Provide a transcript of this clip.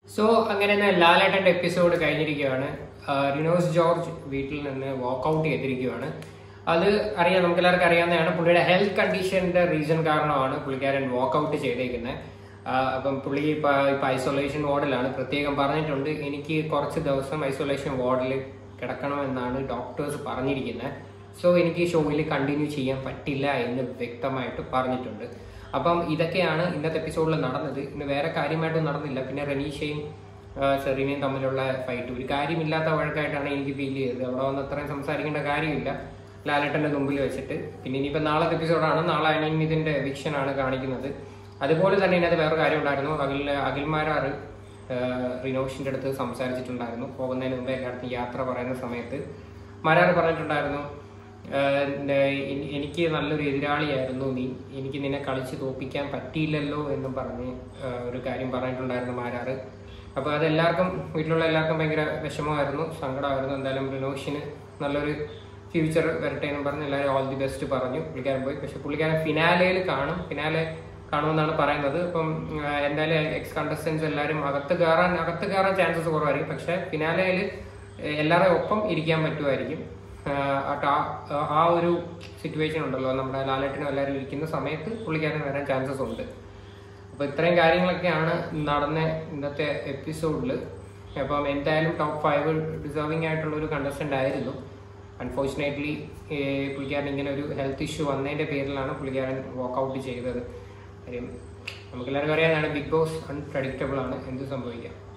So അങ്ങനെ ലാലേട്ടൻ്റെ episode കഴിഞ്ഞിരിക്കുകയാണ്. റിനോഷ് ജോർജ് വീട്ടിൽ നിന്ന് വാക്കൗട്ട് ചെയ്തിരിക്കുകയാണ്. അത് അറിയാം, നമുക്ക് എല്ലാവർക്കും അറിയാവുന്നതാണ്. പുള്ളിയുടെ ഹെൽത്ത് കണ്ടീഷന്റെ റീസൺ കാരണമാണ് പുള്ളിക്കാരൻ വാക്കൗട്ട് ചെയ്തേക്കുന്നത്. അപ്പം പുള്ളി ഇപ്പം ഐസൊലേഷൻ വാർഡിലാണ്. പ്രത്യേകം പറഞ്ഞിട്ടുണ്ട്, എനിക്ക് കുറച്ച് ദിവസം ഐസൊലേഷൻ വാർഡിൽ കിടക്കണമെന്നാണ് ഡോക്ടേഴ്സ് പറഞ്ഞിരിക്കുന്നത്. സോ എനിക്ക് ഷോയിൽ കണ്ടിന്യൂ ചെയ്യാൻ പറ്റില്ല എന്ന് വ്യക്തമായിട്ട് പറഞ്ഞിട്ടുണ്ട്. അപ്പം ഇതൊക്കെയാണ് ഇന്നത്തെ എപ്പിസോഡിൽ നടന്നത്. ഇന്ന് വേറെ കാര്യമായിട്ടും നടന്നില്ല. പിന്നെ റനീഷയും സെറീനയും തമ്മിലുള്ള ഫൈറ്റ് ഒരു കാര്യമില്ലാത്ത വഴക്കായിട്ടാണ് എനിക്ക് ഫീൽ ചെയ്തത്. അവിടെ വന്ന് അത്രയും സംസാരിക്കേണ്ട കാര്യമില്ല ലാലേട്ടൻ്റെ മുമ്പിൽ വെച്ചിട്ട്. പിന്നെ ഇനിയിപ്പോൾ നാളത്തെ എപ്പിസോഡാണ്. നാളെ ഇതിൻ്റെ എവിക്ഷനാണ് കാണിക്കുന്നത്. അതുപോലെ തന്നെ ഇതിനകത്ത് വേറെ കാര്യം ഉണ്ടായിരുന്നു. അഖിൽ മാരാർ റിനോഷിൻ്റെ അടുത്ത് സംസാരിച്ചിട്ടുണ്ടായിരുന്നു. പോകുന്നതിന് മുമ്പേ എല്ലായിടത്തും യാത്ര പറയുന്ന സമയത്ത് മാരാർ പറഞ്ഞിട്ടുണ്ടായിരുന്നു, എനിക്ക് നല്ലൊരു എതിരാളിയായിരുന്നു നീ, എനിക്ക് നിന്നെ കളിച്ച് തോപ്പിക്കാൻ പറ്റിയില്ലല്ലോ എന്നും പറഞ്ഞ് ഒരു കാര്യം പറഞ്ഞിട്ടുണ്ടായിരുന്നു മാരാർ. അപ്പോൾ അതെല്ലാവർക്കും, വീട്ടിലുള്ള എല്ലാവർക്കും ഭയങ്കര വിഷമമായിരുന്നു, സങ്കടമായിരുന്നു. എന്തായാലും റിനോഷിന് നല്ലൊരു ഫ്യൂച്ചർ വരട്ടെ എന്നും പറഞ്ഞ് എല്ലാവരും ഓൾ ദി ബെസ്റ്റ് പറഞ്ഞു. പുള്ളിക്കാരൻ പോയി. പക്ഷെ പുള്ളിക്കാരൻ ഫിനാലെ കാണുമെന്നാണ് പറയുന്നത്. അപ്പം എന്തായാലും എക്സ് കണ്ടസ്റ്റൻസ് എല്ലാവരും അകത്ത് കയറാൻ ചാൻസസ് കുറവായിരിക്കും. പക്ഷെ ഫിനാലയിൽ എല്ലാവരുടെയും ഒപ്പം ഇരിക്കാൻ പറ്റുമായിരിക്കും. ആ ഒരു സിറ്റുവേഷൻ ഉണ്ടല്ലോ, നമ്മുടെ ലാലേട്ടനും എല്ലാവരും ഇരിക്കുന്ന സമയത്ത് പുള്ളിക്കാരൻ വരാൻ ചാൻസസ് ഉണ്ട്. അപ്പോൾ ഇത്രയും കാര്യങ്ങളൊക്കെയാണ് നടന്ന ഇന്നത്തെ എപ്പിസോഡിൽ. അപ്പം എന്തായാലും ടോപ്പ് 5 ഡിസേർവിംഗ് ആയിട്ടുള്ള ഒരു കണ്ടസ്റ്റന്റ് ആയിരുന്നു. അൺഫോർച്ചുനേറ്റ്ലി പുള്ളിക്കാരൻ ഇങ്ങനെ ഒരു ഹെൽത്ത് ഇഷ്യൂ വന്നതിൻ്റെ പേരിലാണ് പുള്ളിക്കാരൻ വാക്കൗട്ട് ചെയ്തത്. കാര്യം നമുക്കെല്ലാവർക്കും അറിയാവുന്നതാണ്, ബിഗ് ബോസ് അൺപ്രഡിക്റ്റബിൾ ആണ്, എന്ത് സംഭവിക്കാം.